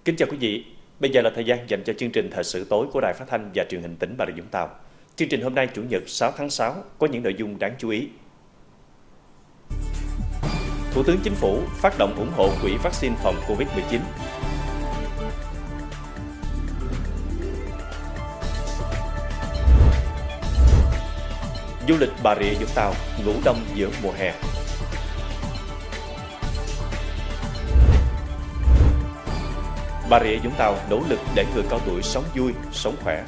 Kính chào quý vị, bây giờ là thời gian dành cho chương trình Thời sự tối của Đài Phát thanh và Truyền hình tỉnh Bà Rịa Vũng Tàu. Chương trình hôm nay Chủ nhật 6 tháng 6 có những nội dung đáng chú ý. Thủ tướng Chính phủ phát động ủng hộ quỹ vaccine phòng Covid-19. Du lịch Bà Rịa Vũng Tàu ngủ đông giữa mùa hè. Bà Rịa Vũng Tàu nỗ lực để người cao tuổi sống vui, sống khỏe.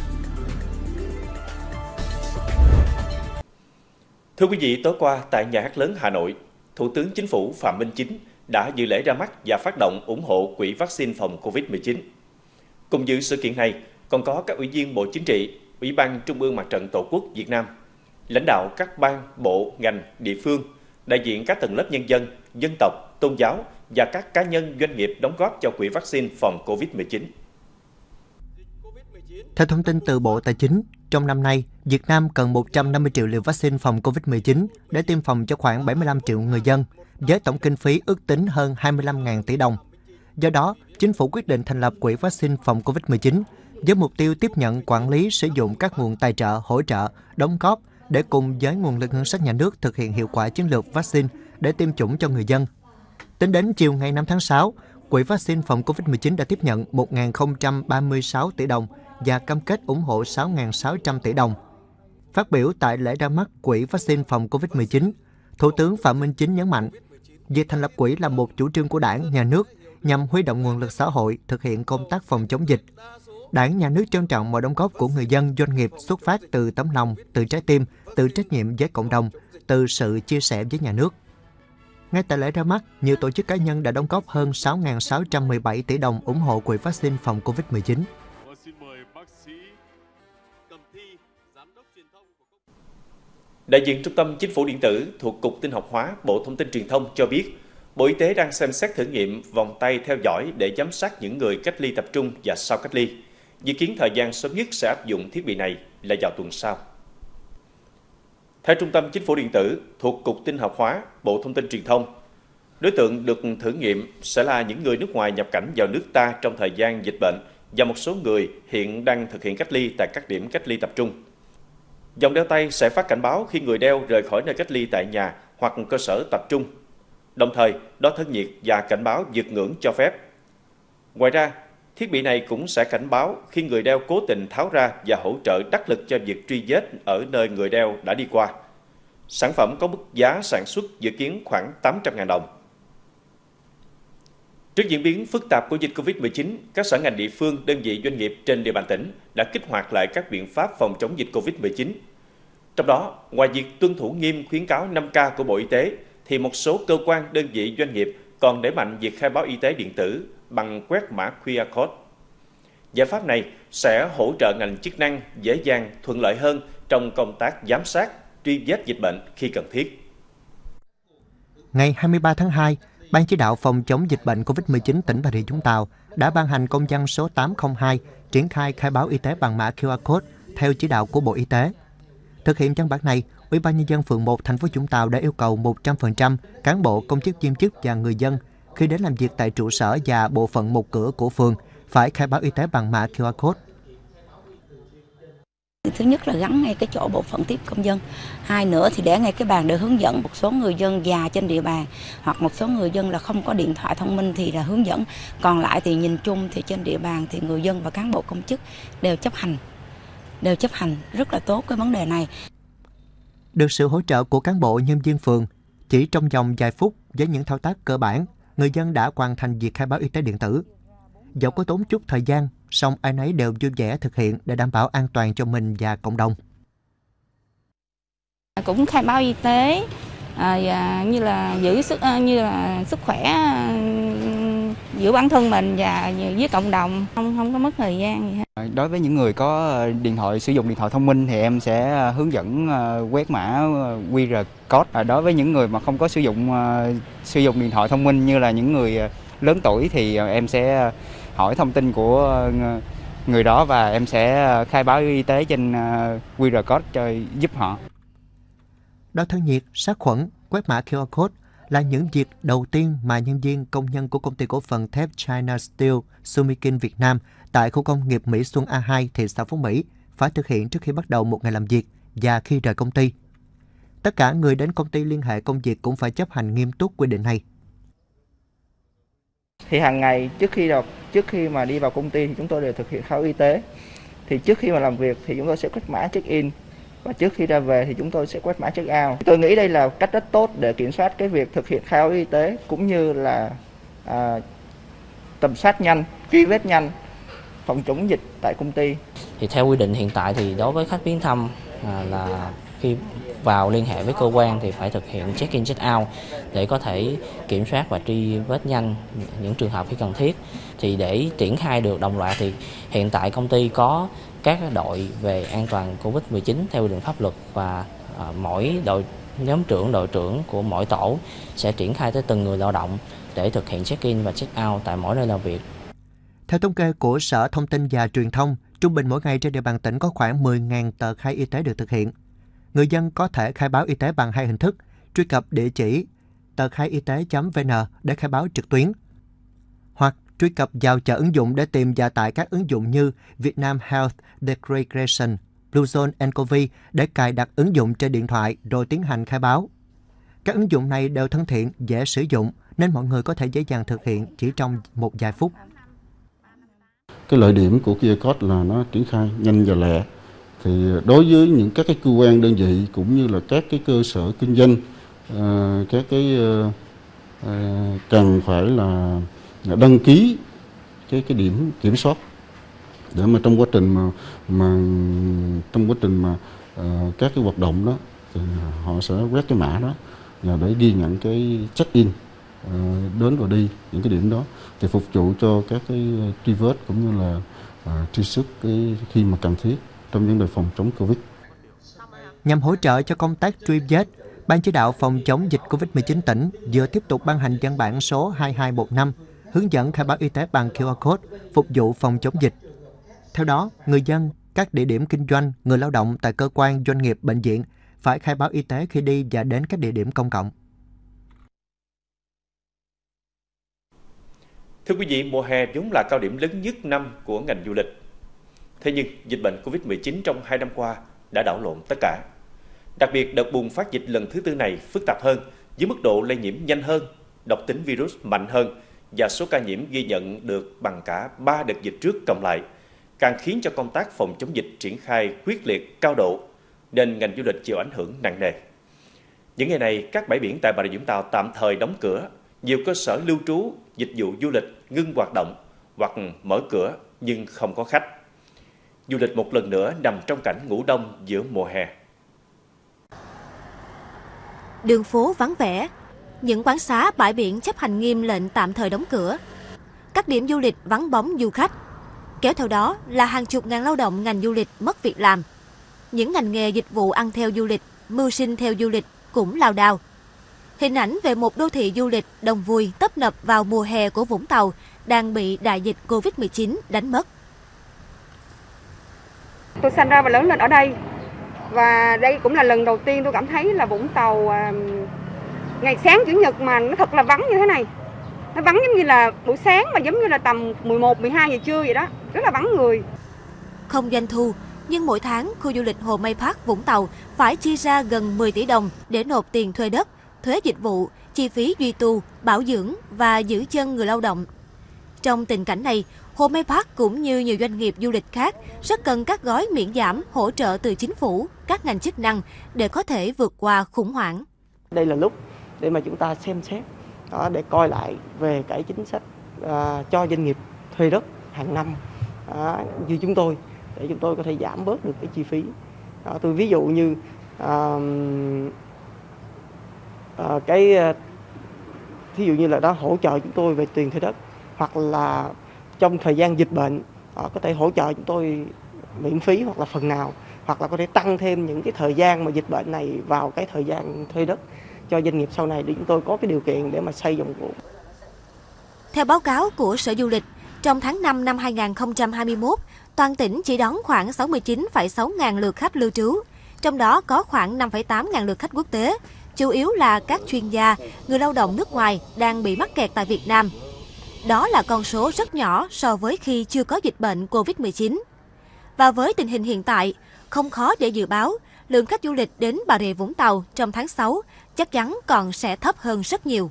Thưa quý vị, tối qua tại Nhà hát lớn Hà Nội, Thủ tướng Chính phủ Phạm Minh Chính đã dự lễ ra mắt và phát động ủng hộ quỹ vaccine phòng Covid-19. Cùng dự sự kiện này còn có các ủy viên Bộ Chính trị, Ủy ban Trung ương Mặt trận Tổ quốc Việt Nam, lãnh đạo các ban, bộ, ngành, địa phương, đại diện các tầng lớp nhân dân, dân tộc, tôn giáo và các cá nhân doanh nghiệp đóng góp cho quỹ vaccine phòng Covid-19. Theo thông tin từ Bộ Tài chính, trong năm nay, Việt Nam cần 150 triệu liều vaccine phòng Covid-19 để tiêm phòng cho khoảng 75 triệu người dân, với tổng kinh phí ước tính hơn 25.000 tỷ đồng. Do đó, Chính phủ quyết định thành lập quỹ vaccine phòng Covid-19 với mục tiêu tiếp nhận, quản lý, sử dụng các nguồn tài trợ, hỗ trợ, đóng góp để cùng với nguồn lực ngân sách nhà nước thực hiện hiệu quả chiến lược vaccine để tiêm chủng cho người dân. Tính đến chiều ngày 5 tháng 6, quỹ vaccine phòng Covid-19 đã tiếp nhận 1.036 tỷ đồng và cam kết ủng hộ 6.600 tỷ đồng. Phát biểu tại lễ ra mắt quỹ vaccine phòng Covid-19, Thủ tướng Phạm Minh Chính nhấn mạnh, việc thành lập quỹ là một chủ trương của Đảng, Nhà nước nhằm huy động nguồn lực xã hội thực hiện công tác phòng chống dịch. Đảng, Nhà nước trân trọng mọi đóng góp của người dân, doanh nghiệp xuất phát từ tấm lòng, từ trái tim, từ trách nhiệm với cộng đồng, từ sự chia sẻ với nhà nước. Ngay tại lễ ra mắt, nhiều tổ chức cá nhân đã đóng góp hơn 6.617 tỷ đồng ủng hộ quỹ vaccine phòng Covid-19. Đại diện Trung tâm Chính phủ Điện tử thuộc Cục Tin học hóa, Bộ Thông tin Truyền thông cho biết, Bộ Y tế đang xem xét thử nghiệm vòng tay theo dõi để giám sát những người cách ly tập trung và sau cách ly. Dự kiến thời gian sớm nhất sẽ áp dụng thiết bị này là vào tuần sau. Theo Trung tâm Chính phủ Điện tử thuộc Cục Tin học hóa, Bộ Thông tin Truyền thông, đối tượng được thử nghiệm sẽ là những người nước ngoài nhập cảnh vào nước ta trong thời gian dịch bệnh và một số người hiện đang thực hiện cách ly tại các điểm cách ly tập trung. Vòng đeo tay sẽ phát cảnh báo khi người đeo rời khỏi nơi cách ly tại nhà hoặc cơ sở tập trung, đồng thời đo thân nhiệt và cảnh báo vượt ngưỡng cho phép. Ngoài ra, thiết bị này cũng sẽ cảnh báo khi người đeo cố tình tháo ra và hỗ trợ đắc lực cho việc truy vết ở nơi người đeo đã đi qua. Sản phẩm có mức giá sản xuất dự kiến khoảng 800.000 đồng. Trước diễn biến phức tạp của dịch Covid-19, các sở ngành địa phương, đơn vị doanh nghiệp trên địa bàn tỉnh đã kích hoạt lại các biện pháp phòng chống dịch Covid-19. Trong đó, ngoài việc tuân thủ nghiêm khuyến cáo 5K của Bộ Y tế, thì một số cơ quan, đơn vị doanh nghiệp còn đẩy mạnh việc khai báo y tế điện tử bằng quét mã QR code. Giải pháp này sẽ hỗ trợ ngành chức năng dễ dàng, thuận lợi hơn trong công tác giám sát, truy vết dịch bệnh khi cần thiết. Ngày 23 tháng 2, Ban chỉ đạo phòng chống dịch bệnh COVID-19 tỉnh Bà Rịa Vũng Tàu đã ban hành công văn số 802 triển khai khai báo y tế bằng mã QR code theo chỉ đạo của Bộ Y tế. Thực hiện văn bản này, Ủy ban Nhân dân phường 1 thành phố Vũng Tàu đã yêu cầu 100% cán bộ, công chức viên chức và người dân khi đến làm việc tại trụ sở và bộ phận một cửa của phường phải khai báo y tế bằng mã QR code. Thứ nhất là gắn ngay cái chỗ bộ phận tiếp công dân. Hai nữa thì để ngay cái bàn để hướng dẫn một số người dân già trên địa bàn hoặc một số người dân là không có điện thoại thông minh thì là hướng dẫn. Còn lại thì nhìn chung thì trên địa bàn thì người dân và cán bộ công chức đều chấp hành rất là tốt cái vấn đề này. Được sự hỗ trợ của cán bộ nhân viên phường, chỉ trong vòng vài phút với những thao tác cơ bản, người dân đã hoàn thành việc khai báo y tế điện tử. Dẫu có tốn chút thời gian, song ai nấy đều vui vẻ thực hiện để đảm bảo an toàn cho mình và cộng đồng. Cũng khai báo y tế như là giữ sức khỏe giữa bản thân mình và với cộng đồng, không có mất thời gian gì hết. Đối với những người có sử dụng điện thoại thông minh thì em sẽ hướng dẫn quét mã QR code. Đối với những người mà không có sử dụng điện thoại thông minh như là những người lớn tuổi thì em sẽ hỏi thông tin của người đó và em sẽ khai báo y tế trên QR code cho giúp họ. Đo thân nhiệt, sát khuẩn, quét mã QR code là những việc đầu tiên mà nhân viên công nhân của công ty cổ phần thép China Steel Sumikin Việt Nam tại khu công nghiệp Mỹ Xuân A2, thị xã Phú Mỹ phải thực hiện trước khi bắt đầu một ngày làm việc và khi rời công ty. Tất cả người đến công ty liên hệ công việc cũng phải chấp hành nghiêm túc quy định này. Thì hàng ngày trước khi mà đi vào công ty thì chúng tôi đều thực hiện khai báo y tế. Thì trước khi mà làm việc thì chúng tôi sẽ quét mã check-in và trước khi ra về thì chúng tôi sẽ quét mã check-out. Tôi nghĩ đây là cách rất tốt để kiểm soát cái việc thực hiện khai báo y tế cũng như là tầm soát nhanh, truy vết nhanh, phòng chống dịch tại công ty. Thì theo quy định hiện tại thì đối với khách viếng thăm là khi vào liên hệ với cơ quan thì phải thực hiện check-in check-out để có thể kiểm soát và truy vết nhanh những trường hợp khi cần thiết. Thì để triển khai được đồng loạt thì hiện tại công ty có các đội về an toàn Covid-19 theo quy định pháp luật và mỗi nhóm trưởng, đội trưởng của mỗi tổ sẽ triển khai tới từng người lao động để thực hiện check-in và check-out tại mỗi nơi làm việc. Theo thống kê của Sở Thông tin và Truyền thông, trung bình mỗi ngày trên địa bàn tỉnh có khoảng 10.000 tờ khai y tế được thực hiện. Người dân có thể khai báo y tế bằng hai hình thức: truy cập địa chỉ tờkhaiyt.vn để khai báo trực tuyến, hoặc truy cập vào chợ ứng dụng để tìm và tải các ứng dụng như Vietnam Health Declaration, Bluezone nCoV để cài đặt ứng dụng trên điện thoại rồi tiến hành khai báo. Các ứng dụng này đều thân thiện, dễ sử dụng nên mọi người có thể dễ dàng thực hiện chỉ trong một vài phút. Cái lợi điểm của QR code là nó triển khai nhanh và lẹ. Thì đối với những các cái cơ quan đơn vị cũng như là các cái cơ sở kinh doanh, các cái cần phải là đăng ký cái điểm kiểm soát để mà trong quá trình mà các cái hoạt động đó thì họ sẽ quét cái mã đó và để ghi nhận cái check-in đến và đi những cái điểm đó thì phục vụ cho các cái truy vết cũng như là truy xuất cái khi mà cần thiết trong vấn đề phòng chống Covid. Nhằm hỗ trợ cho công tác truy vết, Ban chỉ đạo phòng chống dịch Covid-19 tỉnh vừa tiếp tục ban hành văn bản số 2215 hướng dẫn khai báo y tế bằng QR code phục vụ phòng chống dịch. Theo đó, người dân, các địa điểm kinh doanh, người lao động tại cơ quan, doanh nghiệp, bệnh viện phải khai báo y tế khi đi và đến các địa điểm công cộng. Thưa quý vị, mùa hè vốn là cao điểm lớn nhất năm của ngành du lịch. Thế nhưng, dịch bệnh Covid-19 trong 2 năm qua đã đảo lộn tất cả. Đặc biệt, đợt bùng phát dịch lần thứ tư này phức tạp hơn, với mức độ lây nhiễm nhanh hơn, độc tính virus mạnh hơn và số ca nhiễm ghi nhận được bằng cả 3 đợt dịch trước cộng lại, càng khiến cho công tác phòng chống dịch triển khai quyết liệt cao độ, nên ngành du lịch chịu ảnh hưởng nặng nề. Những ngày này, các bãi biển tại Bà Rịa Vũng Tàu tạm thời đóng cửa, nhiều cơ sở lưu trú, dịch vụ du lịch ngưng hoạt động hoặc mở cửa nhưng không có khách. Du lịch một lần nữa nằm trong cảnh ngủ đông giữa mùa hè. Đường phố vắng vẻ, những quán xá, bãi biển chấp hành nghiêm lệnh tạm thời đóng cửa. Các điểm du lịch vắng bóng du khách. Kéo theo đó là hàng chục ngàn lao động ngành du lịch mất việc làm. Những ngành nghề dịch vụ ăn theo du lịch, mưu sinh theo du lịch cũng lao đao. Hình ảnh về một đô thị du lịch đông vui tấp nập vào mùa hè của Vũng Tàu đang bị đại dịch Covid-19 đánh mất. Tôi sinh ra và lớn lên ở đây và đây cũng là lần đầu tiên tôi cảm thấy là Vũng Tàu ngày sáng Chủ nhật mà nó thật là vắng như thế này. Nó vắng giống như là buổi sáng mà giống như là tầm 11, 12 giờ trưa vậy đó, rất là vắng người. Không doanh thu, nhưng mỗi tháng khu du lịch Hồ Mây Park Vũng Tàu phải chi ra gần 10 tỷ đồng để nộp tiền thuê đất, thuế dịch vụ, chi phí duy tu, bảo dưỡng và giữ chân người lao động. Trong tình cảnh này, Hồ Mây Park cũng như nhiều doanh nghiệp du lịch khác rất cần các gói miễn giảm, hỗ trợ từ chính phủ, các ngành chức năng để có thể vượt qua khủng hoảng. Đây là lúc để mà chúng ta xem xét để coi lại về cái chính sách cho doanh nghiệp thuê đất hàng năm như chúng tôi, để chúng tôi có thể giảm bớt được cái chi phí. Tôi ví dụ như thí dụ như là đó hỗ trợ chúng tôi về tiền thuê đất, hoặc là trong thời gian dịch bệnh có thể hỗ trợ chúng tôi miễn phí hoặc là phần nào, hoặc là có thể tăng thêm những cái thời gian mà dịch bệnh này vào cái thời gian thuê đất cho doanh nghiệp sau này để chúng tôi có cái điều kiện để mà xây dòng vốn. Theo báo cáo của Sở Du lịch, trong tháng 5 năm 2021, toàn tỉnh chỉ đón khoảng 69,6 ngàn lượt khách lưu trú, trong đó có khoảng 5,8 ngàn lượt khách quốc tế, chủ yếu là các chuyên gia, người lao động nước ngoài đang bị mắc kẹt tại Việt Nam. Đó là con số rất nhỏ so với khi chưa có dịch bệnh Covid-19. Và với tình hình hiện tại, không khó để dự báo lượng khách du lịch đến Bà Rịa Vũng Tàu trong tháng 6 chắc chắn còn sẽ thấp hơn rất nhiều.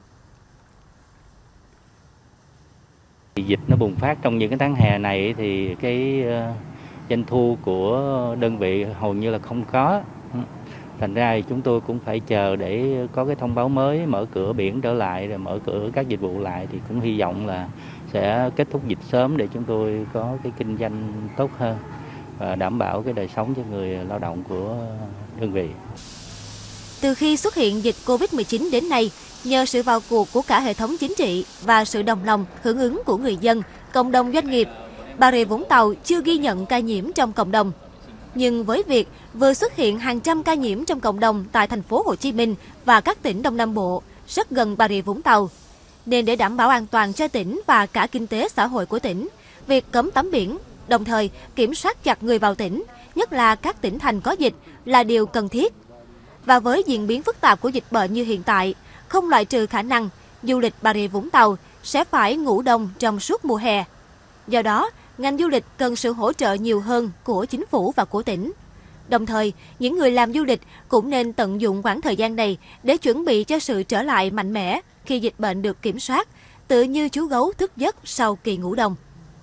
Dịch nó bùng phát trong những cái tháng hè này thì cái doanh thu của đơn vị hầu như là không có. Thành ra thì chúng tôi cũng phải chờ để có cái thông báo mới mở cửa biển trở lại, rồi mở cửa các dịch vụ lại, thì cũng hy vọng là sẽ kết thúc dịch sớm để chúng tôi có cái kinh doanh tốt hơn và đảm bảo cái đời sống cho người lao động của đơn vị. Từ khi xuất hiện dịch Covid-19 đến nay, nhờ sự vào cuộc của cả hệ thống chính trị và sự đồng lòng hưởng ứng của người dân, cộng đồng doanh nghiệp, Bà Rịa Vũng Tàu chưa ghi nhận ca nhiễm trong cộng đồng. Nhưng với việc vừa xuất hiện hàng trăm ca nhiễm trong cộng đồng tại thành phố Hồ Chí Minh và các tỉnh Đông Nam Bộ, rất gần Bà Rịa Vũng Tàu, nên để đảm bảo an toàn cho tỉnh và cả kinh tế xã hội của tỉnh, việc cấm tắm biển, đồng thời kiểm soát chặt người vào tỉnh, nhất là các tỉnh thành có dịch, là điều cần thiết. Và với diễn biến phức tạp của dịch bệnh như hiện tại, không loại trừ khả năng du lịch Bà Rịa Vũng Tàu sẽ phải ngủ đông trong suốt mùa hè. Do đó, ngành du lịch cần sự hỗ trợ nhiều hơn của chính phủ và của tỉnh. Đồng thời, những người làm du lịch cũng nên tận dụng khoảng thời gian này để chuẩn bị cho sự trở lại mạnh mẽ khi dịch bệnh được kiểm soát, tựa như chú gấu thức giấc sau kỳ ngủ đông.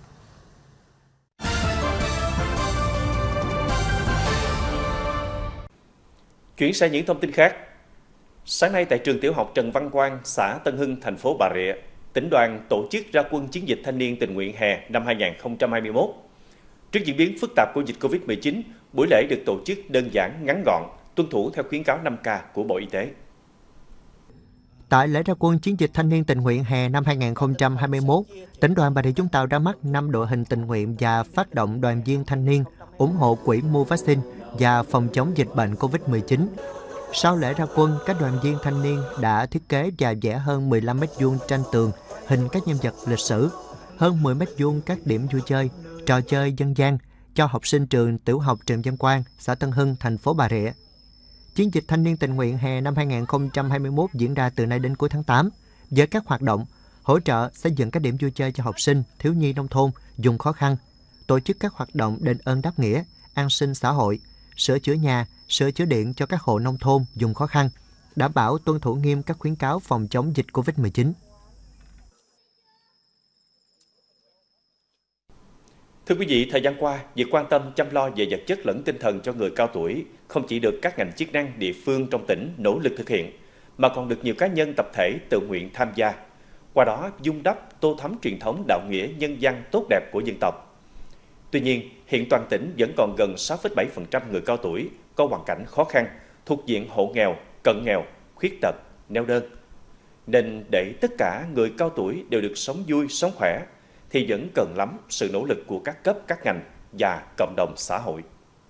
Chuyển sang những thông tin khác. Sáng nay tại trường tiểu học Trần Văn Quang, xã Tân Hưng, thành phố Bà Rịa, tỉnh đoàn tổ chức ra quân chiến dịch thanh niên tình nguyện hè năm 2021. Trước diễn biến phức tạp của dịch Covid-19, buổi lễ được tổ chức đơn giản, ngắn gọn, tuân thủ theo khuyến cáo 5K của Bộ Y tế. Tại lễ ra quân chiến dịch thanh niên tình nguyện hè năm 2021, tỉnh đoàn Bà Rịa Vũng Tàu ra mắt 5 đội hình tình nguyện và phát động đoàn viên thanh niên ủng hộ quỹ mua vaccine và phòng chống dịch bệnh Covid-19. Sau lễ ra quân, các đoàn viên thanh niên đã thiết kế và vẽ hơn 15 m² tranh tường hình các nhân vật lịch sử, hơn 10 m² các điểm vui chơi, trò chơi dân gian cho học sinh trường tiểu học Trần Văn Quang, xã Tân Hưng, thành phố Bà Rịa. Chiến dịch thanh niên tình nguyện hè năm 2021 diễn ra từ nay đến cuối tháng 8 với các hoạt động hỗ trợ xây dựng các điểm vui chơi cho học sinh, thiếu nhi nông thôn vùng khó khăn, tổ chức các hoạt động đền ơn đáp nghĩa, an sinh xã hội, sửa chữa nhà, sửa chữa điện cho các hộ nông thôn vùng khó khăn, đảm bảo tuân thủ nghiêm các khuyến cáo phòng chống dịch Covid-19. Thưa quý vị, thời gian qua, việc quan tâm chăm lo về vật chất lẫn tinh thần cho người cao tuổi không chỉ được các ngành chức năng địa phương trong tỉnh nỗ lực thực hiện, mà còn được nhiều cá nhân tập thể tự nguyện tham gia. Qua đó, vun đắp, tô thắm truyền thống đạo nghĩa nhân văn tốt đẹp của dân tộc. Tuy nhiên, hiện toàn tỉnh vẫn còn gần 6,7% người cao tuổi có hoàn cảnh khó khăn, thuộc diện hộ nghèo, cận nghèo, khuyết tật, neo đơn. Nên để tất cả người cao tuổi đều được sống vui, sống khỏe, thì vẫn cần lắm sự nỗ lực của các cấp, các ngành và cộng đồng xã hội.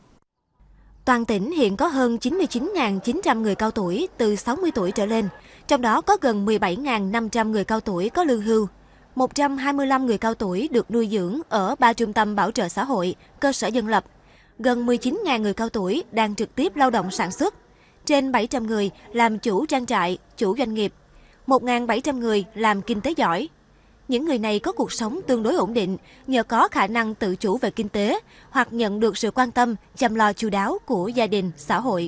Toàn tỉnh hiện có hơn 99.900 người cao tuổi từ 60 tuổi trở lên, trong đó có gần 17.500 người cao tuổi có lương hưu, 125 người cao tuổi được nuôi dưỡng ở 3 trung tâm bảo trợ xã hội, cơ sở dân lập, gần 19.000 người cao tuổi đang trực tiếp lao động sản xuất, trên 700 người làm chủ trang trại, chủ doanh nghiệp, 1.700 người làm kinh tế giỏi. Những người này có cuộc sống tương đối ổn định nhờ có khả năng tự chủ về kinh tế hoặc nhận được sự quan tâm, chăm lo chu đáo của gia đình, xã hội.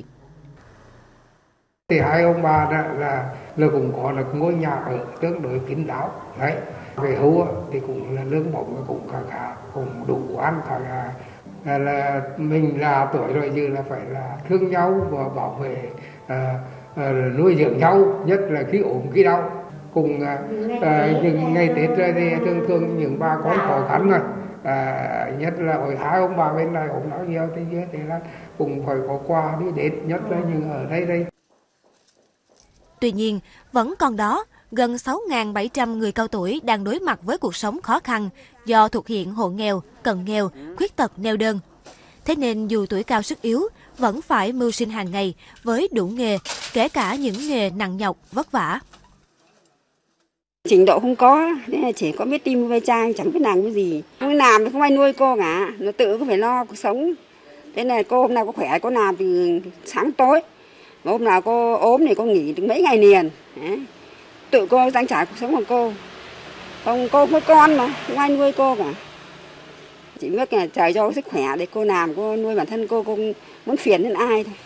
Thì hai ông bà là cũng có được ngôi nhà ở tương đối kín đáo. Đấy, về hưu thì cũng là lương bổng cũng khá cũng đủ ăn, là mình là tuổi rồi giờ là phải là thương nhau và bảo vệ nuôi dưỡng nhau, nhất là khi ốm khi đau. Cùng những ngày Tết thì thường những bà con khó khăn rồi, nhất là ở hai ông bà bên này ốm đau nhiều thì là cũng phải có quà đi đến, nhất là những ở đây. Tuy nhiên, vẫn còn đó gần 6.700 người cao tuổi đang đối mặt với cuộc sống khó khăn do thuộc diện hộ nghèo, cận nghèo, khuyết tật, neo đơn. Thế nên dù tuổi cao sức yếu, vẫn phải mưu sinh hàng ngày với đủ nghề, kể cả những nghề nặng nhọc, vất vả. Trình độ không có, chỉ có biết tim ve chai, chẳng biết làm cái gì. Không làm thì không ai nuôi cô cả, nó tự có phải lo cuộc sống. Thế này cô hôm nay có khỏe, có làm từ sáng tối. Hôm nào cô ốm thì cô nghỉ được mấy ngày liền. Tự cô trang trải cuộc sống của cô. Không, cô có con mà, không ai nuôi cô cả. Chỉ biết là trời cho sức khỏe để cô làm, cô nuôi bản thân cô không muốn phiền đến ai thôi.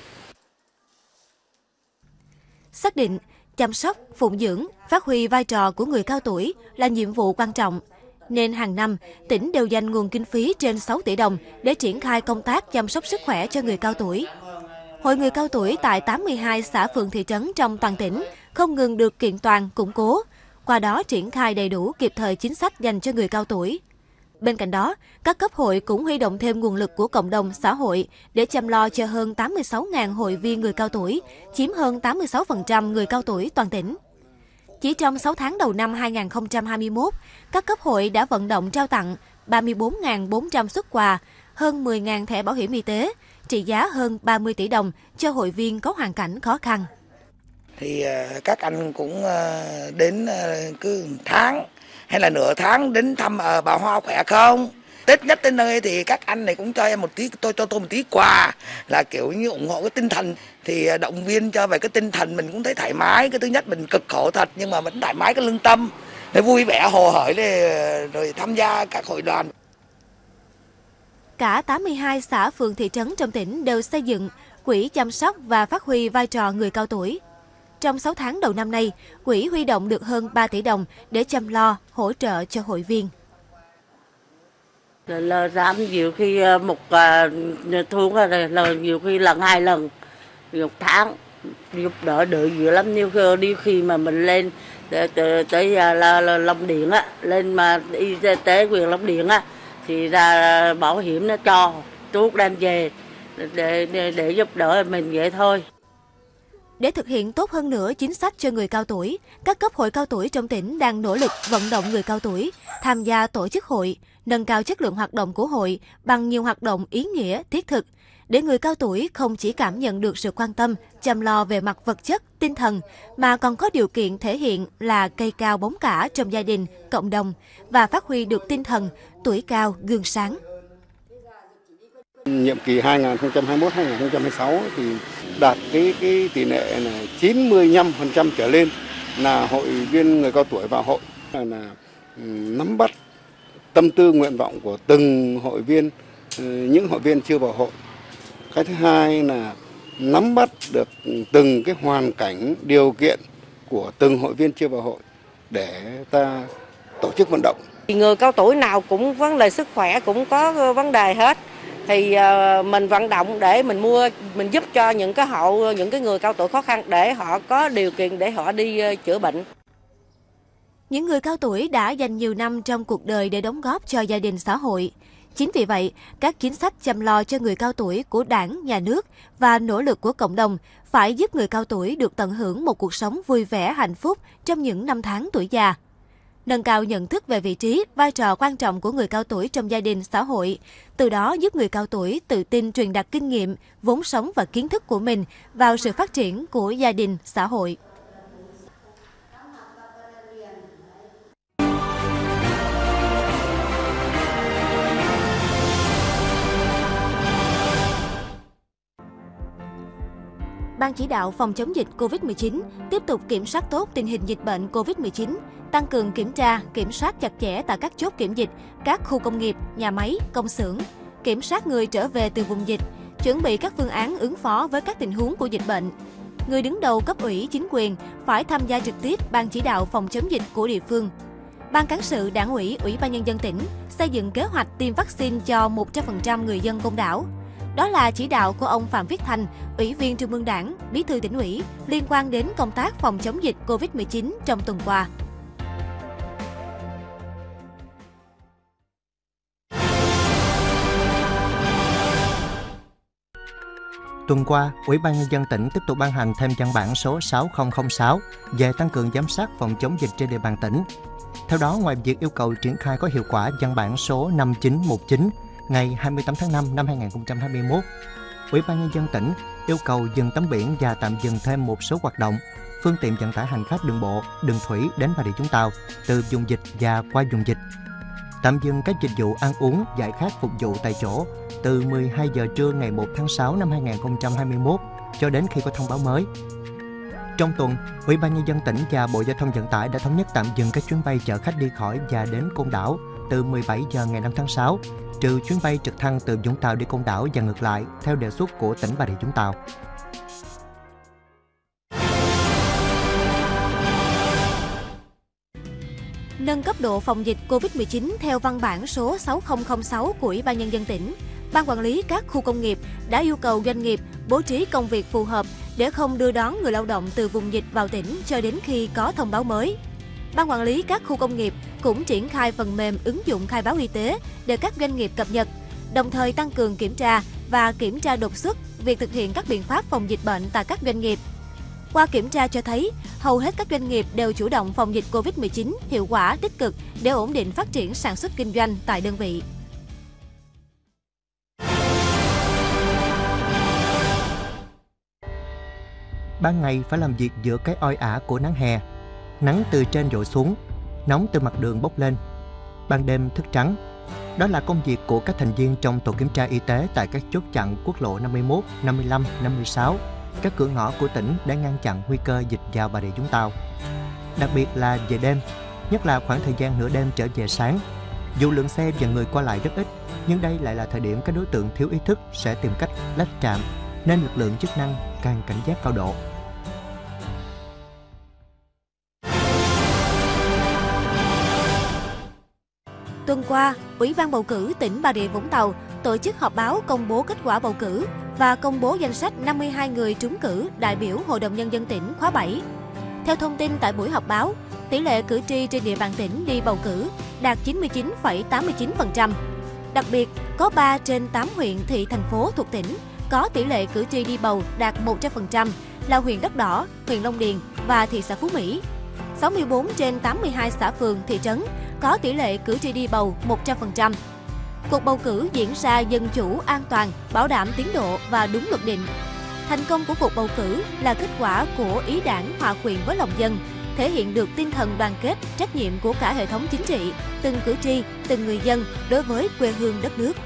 Xác định chăm sóc, phụng dưỡng, phát huy vai trò của người cao tuổi là nhiệm vụ quan trọng, nên hàng năm tỉnh đều dành nguồn kinh phí trên 6 tỷ đồng để triển khai công tác chăm sóc sức khỏe cho người cao tuổi. Hội người cao tuổi tại 82 xã phường thị trấn trong toàn tỉnh không ngừng được kiện toàn, củng cố, qua đó triển khai đầy đủ kịp thời chính sách dành cho người cao tuổi. Bên cạnh đó, các cấp hội cũng huy động thêm nguồn lực của cộng đồng xã hội để chăm lo cho hơn 86.000 hội viên người cao tuổi, chiếm hơn 86% người cao tuổi toàn tỉnh. Chỉ trong 6 tháng đầu năm 2021, các cấp hội đã vận động trao tặng 34.400 suất quà, hơn 10.000 thẻ bảo hiểm y tế, trị giá hơn 30 tỷ đồng cho hội viên có hoàn cảnh khó khăn. Thì các anh cũng đến cứ tháng hay là nửa tháng đến thăm bà Hoa khỏe không? Tết nhất tới nơi thì các anh này cũng cho em một tí, cho tôi một tí quà là kiểu như ủng hộ cái tinh thần, thì động viên cho về cái tinh thần mình cũng thấy thoải mái. Cái thứ nhất mình cực khổ thật nhưng mà vẫn thoải mái cái lương tâm, vui vẻ hồ hởi rồi tham gia các hội đoàn. Cả 82 xã phường thị trấn trong tỉnh đều xây dựng quỹ chăm sóc và phát huy vai trò người cao tuổi. Trong 6 tháng đầu năm nay, quỹ huy động được hơn 3 tỷ đồng để chăm lo, hỗ trợ cho hội viên. Là giảm nhiều khi một thuốc là nhiều khi lần 2 lần một tháng, giúp đỡ dữ lắm. Nhiều khi mà mình lên tới Long Điền á, lên mà y tế huyện Long Điền á, thì ra bảo hiểm nó cho thuốc đem về để giúp đỡ mình vậy thôi. Để thực hiện tốt hơn nữa chính sách cho người cao tuổi, các cấp hội cao tuổi trong tỉnh đang nỗ lực vận động người cao tuổi tham gia tổ chức hội, nâng cao chất lượng hoạt động của hội bằng nhiều hoạt động ý nghĩa, thiết thực, để người cao tuổi không chỉ cảm nhận được sự quan tâm, chăm lo về mặt vật chất, tinh thần, mà còn có điều kiện thể hiện là cây cao bóng cả trong gia đình, cộng đồng và phát huy được tinh thần tuổi cao gương sáng. Nhiệm kỳ 2021-2026 thì đạt cái tỷ lệ là 95% trở lên là hội viên người cao tuổi vào hội, là nắm bắt tâm tư nguyện vọng của từng hội viên, những hội viên chưa vào hội. Cái thứ hai là nắm bắt được từng cái hoàn cảnh, điều kiện của từng hội viên chưa vào hội để ta tổ chức vận động. Người cao tuổi nào cũng vấn đề sức khỏe cũng có vấn đề hết. Thì mình vận động để mình giúp cho những cái người cao tuổi khó khăn để họ có điều kiện để họ đi chữa bệnh. Những người cao tuổi đã dành nhiều năm trong cuộc đời để đóng góp cho gia đình xã hội. Chính vì vậy, các chính sách chăm lo cho người cao tuổi của Đảng, Nhà nước và nỗ lực của cộng đồng phải giúp người cao tuổi được tận hưởng một cuộc sống vui vẻ, hạnh phúc trong những năm tháng tuổi già. Nâng cao nhận thức về vị trí, vai trò quan trọng của người cao tuổi trong gia đình, xã hội, từ đó giúp người cao tuổi tự tin truyền đạt kinh nghiệm, vốn sống và kiến thức của mình vào sự phát triển của gia đình, xã hội. Ban chỉ đạo phòng chống dịch COVID-19 tiếp tục kiểm soát tốt tình hình dịch bệnh COVID-19, tăng cường kiểm tra, kiểm soát chặt chẽ tại các chốt kiểm dịch, các khu công nghiệp, nhà máy, công xưởng, kiểm soát người trở về từ vùng dịch, chuẩn bị các phương án ứng phó với các tình huống của dịch bệnh. Người đứng đầu cấp ủy, chính quyền phải tham gia trực tiếp ban chỉ đạo phòng chống dịch của địa phương. Ban cán sự Đảng ủy, Ủy ban Nhân dân tỉnh xây dựng kế hoạch tiêm vaccine cho 100% người dân Côn Đảo. Đó là chỉ đạo của ông Phạm Viết Thanh, Ủy viên Trung ương Đảng, Bí thư Tỉnh ủy liên quan đến công tác phòng chống dịch COVID-19 trong tuần qua. Tuần qua, Ủy ban Nhân dân tỉnh tiếp tục ban hành thêm văn bản số 6006 về tăng cường giám sát phòng chống dịch trên địa bàn tỉnh. Theo đó, ngoài việc yêu cầu triển khai có hiệu quả văn bản số 5919 ngày 28 tháng 5 năm 2021, Ủy ban Nhân dân tỉnh yêu cầu dừng tấm biển và tạm dừng thêm một số hoạt động, phương tiện vận tải hành khách đường bộ, đường thủy đến Bà Rịa Vũng Tàu từ vùng dịch và qua vùng dịch. Tạm dừng các dịch vụ ăn uống, giải khát phục vụ tại chỗ từ 12 giờ trưa ngày 1 tháng 6 năm 2021 cho đến khi có thông báo mới. Trong tuần, Ủy ban Nhân dân tỉnh và Bộ Giao thông Vận tải đã thống nhất tạm dừng các chuyến bay chở khách đi khỏi và đến Côn Đảo từ 17 giờ ngày 5 tháng 6, trừ chuyến bay trực thăng từ Vũng Tàu đi Côn Đảo và ngược lại theo đề xuất của tỉnh Bà Rịa Vũng Tàu. Nâng cấp độ phòng dịch COVID-19 theo văn bản số 6006 của Ủy ban Nhân dân tỉnh, Ban quản lý các khu công nghiệp đã yêu cầu doanh nghiệp bố trí công việc phù hợp để không đưa đón người lao động từ vùng dịch vào tỉnh cho đến khi có thông báo mới. Ban quản lý các khu công nghiệp cũng triển khai phần mềm ứng dụng khai báo y tế để các doanh nghiệp cập nhật, đồng thời tăng cường kiểm tra và kiểm tra đột xuất việc thực hiện các biện pháp phòng dịch bệnh tại các doanh nghiệp. Qua kiểm tra cho thấy, hầu hết các doanh nghiệp đều chủ động phòng dịch COVID-19 hiệu quả, tích cực để ổn định phát triển sản xuất kinh doanh tại đơn vị. Ban ngày phải làm việc giữa cái oi ả của nắng hè, nắng từ trên dội xuống, nóng từ mặt đường bốc lên. Ban đêm thức trắng. Đó là công việc của các thành viên trong tổ kiểm tra y tế tại các chốt chặn quốc lộ 51, 55, 56, các cửa ngõ của tỉnh để ngăn chặn nguy cơ dịch vào Bà Rịa Vũng Tàu. Đặc biệt là về đêm, nhất là khoảng thời gian nửa đêm trở về sáng. Dù lượng xe và người qua lại rất ít, nhưng đây lại là thời điểm các đối tượng thiếu ý thức sẽ tìm cách lách trạm, nên lực lượng chức năng càng cảnh giác cao độ. Tuần qua, Ủy ban bầu cử tỉnh Bà Rịa Vũng Tàu tổ chức họp báo công bố kết quả bầu cử và công bố danh sách 52 người trúng cử đại biểu Hội đồng Nhân dân tỉnh khóa 7. Theo thông tin tại buổi họp báo, tỷ lệ cử tri trên địa bàn tỉnh đi bầu cử đạt 99,89%. Đặc biệt, có 3 trên 8 huyện, thị, thành phố thuộc tỉnh có tỷ lệ cử tri đi bầu đạt 100% là huyện Đất Đỏ, huyện Long Điền và thị xã Phú Mỹ. 64 trên 82 xã phường, thị trấn có tỷ lệ cử tri đi bầu 100%. Cuộc bầu cử diễn ra dân chủ, an toàn, bảo đảm tiến độ và đúng luật định. Thành công của cuộc bầu cử là kết quả của ý đảng hòa quyện với lòng dân, thể hiện được tinh thần đoàn kết, trách nhiệm của cả hệ thống chính trị, từng cử tri, từng người dân đối với quê hương đất nước.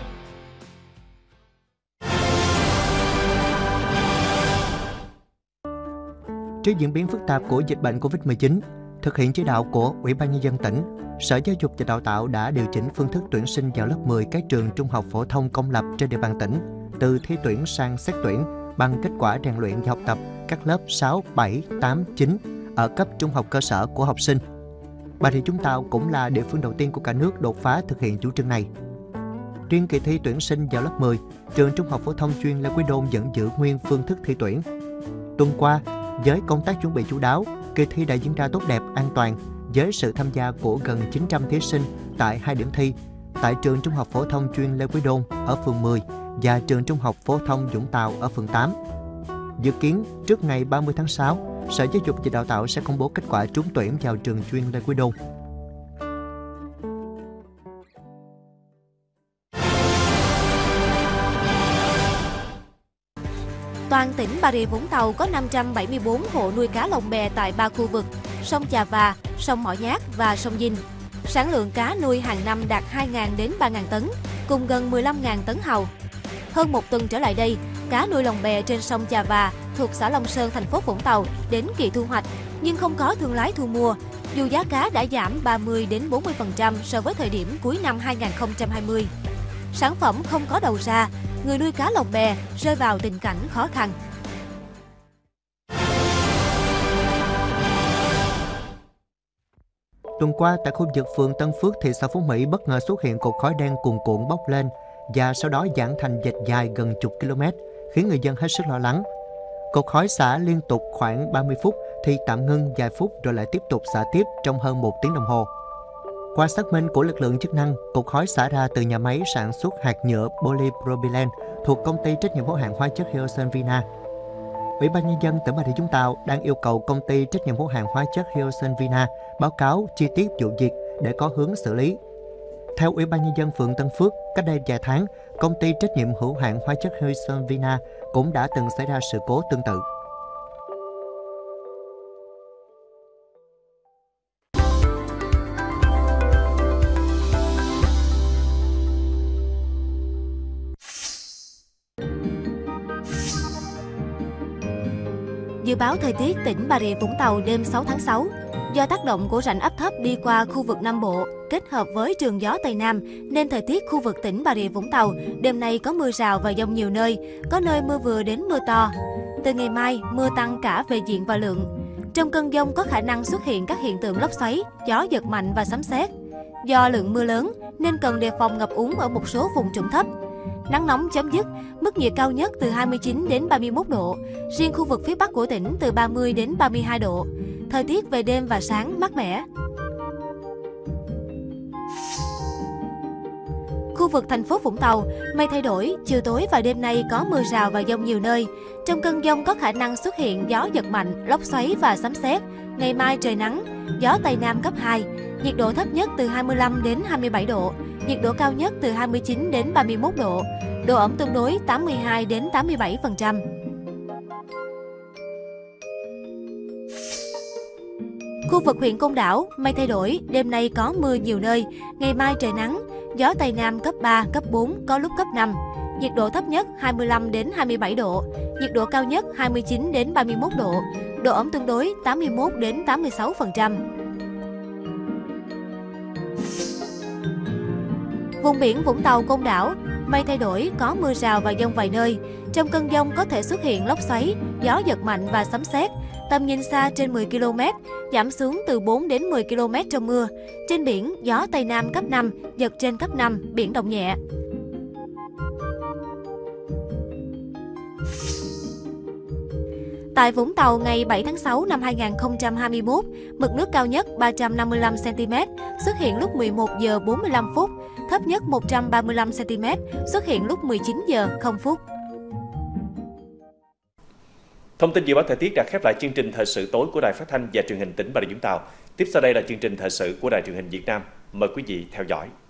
Trước diễn biến phức tạp của dịch bệnh Covid-19, thực hiện chỉ đạo của Ủy ban Nhân dân tỉnh, Sở Giáo dục và Đào tạo đã điều chỉnh phương thức tuyển sinh vào lớp 10 các trường trung học phổ thông công lập trên địa bàn tỉnh, từ thi tuyển sang xét tuyển bằng kết quả rèn luyện và học tập các lớp 6, 7, 8, 9 ở cấp trung học cơ sở của học sinh. Bà Rịa Vũng Tàu cũng là địa phương đầu tiên của cả nước đột phá thực hiện chủ trương này. Riêng kỳ thi tuyển sinh vào lớp 10, trường trung học phổ thông chuyên Lê Quý Đôn vẫn giữ nguyên phương thức thi tuyển. Tuần qua, với công tác chuẩn bị chu đáo, kỳ thi đã diễn ra tốt đẹp, an toàn, với sự tham gia của gần 900 thí sinh tại 2 điểm thi, tại trường trung học phổ thông chuyên Lê Quý Đôn ở phường 10 và trường trung học phổ thông Vũng Tàu ở phường 8. Dự kiến trước ngày 30 tháng 6, Sở Giáo dục và Đào tạo sẽ công bố kết quả trúng tuyển vào trường chuyên Lê Quý Đôn. Toàn tỉnh Bà Rịa Vũng Tàu có 574 hộ nuôi cá lồng bè tại 3 khu vực: sông Chà Và, sông Mỏ Nhát và sông Dinh. Sản lượng cá nuôi hàng năm đạt 2.000 đến 3.000 tấn, cùng gần 15.000 tấn hàu. Hơn một tuần trở lại đây, cá nuôi lồng bè trên sông Chà Và thuộc xã Long Sơn, thành phố Vũng Tàu đến kỳ thu hoạch, nhưng không có thương lái thu mua. Dù giá cá đã giảm 30 đến 40% so với thời điểm cuối năm 2020. Sản phẩm không có đầu ra, người nuôi cá lồng bè rơi vào tình cảnh khó khăn. Tuần qua, tại khu vực phường Tân Phước, thị xã Phú Mỹ bất ngờ xuất hiện cột khói đen cuồn cuộn bốc lên và sau đó giãn thành vệt dài gần chục km, khiến người dân hết sức lo lắng. Cột khói xả liên tục khoảng 30 phút thì tạm ngưng vài phút rồi lại tiếp tục xả tiếp trong hơn 1 tiếng đồng hồ. Qua xác minh của lực lượng chức năng, cột khói xả ra từ nhà máy sản xuất hạt nhựa polypropylene thuộc công ty trách nhiệm hữu hạn hóa chất Hyosung Vina. Ủy ban Nhân dân tỉnh Bà Rịa Vũng Tàu đang yêu cầu công ty trách nhiệm hữu hạn hóa chất Hyosung Vina báo cáo chi tiết vụ việc để có hướng xử lý. Theo Ủy ban Nhân dân phường Tân Phước, cách đây vài tháng, công ty trách nhiệm hữu hạn hóa chất Hyosung Vina cũng đã từng xảy ra sự cố tương tự. Dự báo thời tiết tỉnh Bà Rịa Vũng Tàu đêm 6 tháng 6. Do tác động của rãnh áp thấp đi qua khu vực Nam Bộ, kết hợp với trường gió Tây Nam, nên thời tiết khu vực tỉnh Bà Rịa Vũng Tàu đêm nay có mưa rào và dông nhiều nơi, có nơi mưa vừa đến mưa to. Từ ngày mai, mưa tăng cả về diện và lượng. Trong cơn dông có khả năng xuất hiện các hiện tượng lốc xoáy, gió giật mạnh và sấm sét. Do lượng mưa lớn nên cần đề phòng ngập úng ở một số vùng trũng thấp. Nắng nóng chấm dứt, mức nhiệt cao nhất từ 29 đến 31 độ, riêng khu vực phía Bắc của tỉnh từ 30 đến 32 độ. Thời tiết về đêm và sáng mát mẻ. Khu vực thành phố Vũng Tàu, mây thay đổi, chiều tối và đêm nay có mưa rào và dông nhiều nơi. Trong cơn dông có khả năng xuất hiện gió giật mạnh, lốc xoáy và sấm sét. Ngày mai trời nắng, gió Tây Nam cấp 2, nhiệt độ thấp nhất từ 25 đến 27 độ, nhiệt độ cao nhất từ 29 đến 31 độ, độ ẩm tương đối 82 đến 87%. Khu vực huyện Côn Đảo, mây thay đổi, đêm nay có mưa nhiều nơi, ngày mai trời nắng, gió Tây Nam cấp 3, cấp 4, có lúc cấp 5. Nhiệt độ thấp nhất 25 đến 27 độ, nhiệt độ cao nhất 29 đến 31 độ, độ ẩm tương đối 81 đến 86%. Vùng biển Vũng Tàu, Côn Đảo, mây thay đổi, có mưa rào và dông vài nơi. Trong cơn dông có thể xuất hiện lốc xoáy, gió giật mạnh và sấm sét. Tầm nhìn xa trên 10 km, giảm xuống từ 4 đến 10 km trong mưa. Trên biển, gió Tây Nam cấp 5, giật trên cấp 5, biển động nhẹ. Tại Vũng Tàu ngày 7 tháng 6 năm 2021, mực nước cao nhất 355 cm, xuất hiện lúc 11 giờ 45 phút, thấp nhất 135 cm, xuất hiện lúc 19 giờ 0 phút. Thông tin dự báo thời tiết đã khép lại chương trình thời sự tối của Đài Phát thanh và Truyền hình tỉnh Bà Rịa Vũng Tàu. Tiếp sau đây là chương trình thời sự của Đài Truyền hình Việt Nam. Mời quý vị theo dõi.